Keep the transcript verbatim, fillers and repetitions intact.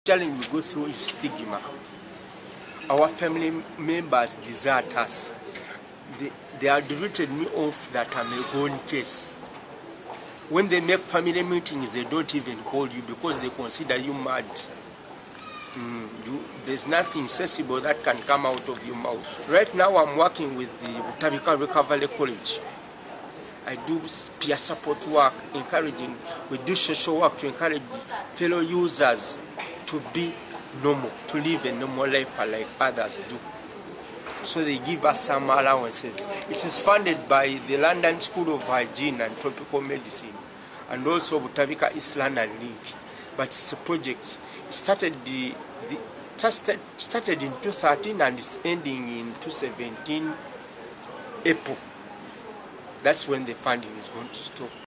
challenge we go through is stigma. Our family members desert us. They, they have written me off that I'm a gone case. When they make family meetings, they don't even call you because they consider you mad. Mm, you, there's nothing sensible that can come out of your mouth. Right now I'm working with the Butabika Recovery College. I do peer support work, encouraging, we do social work to encourage fellow users to be normal, to live a normal life like others do. So they give us some allowances. It is funded by the London School of Hygiene and Tropical Medicine and also Butabika East London League. But it's a project. It started, the, the, started, started in two thousand thirteen and it's ending in two thousand seventeen April. That's when the funding is going to stop.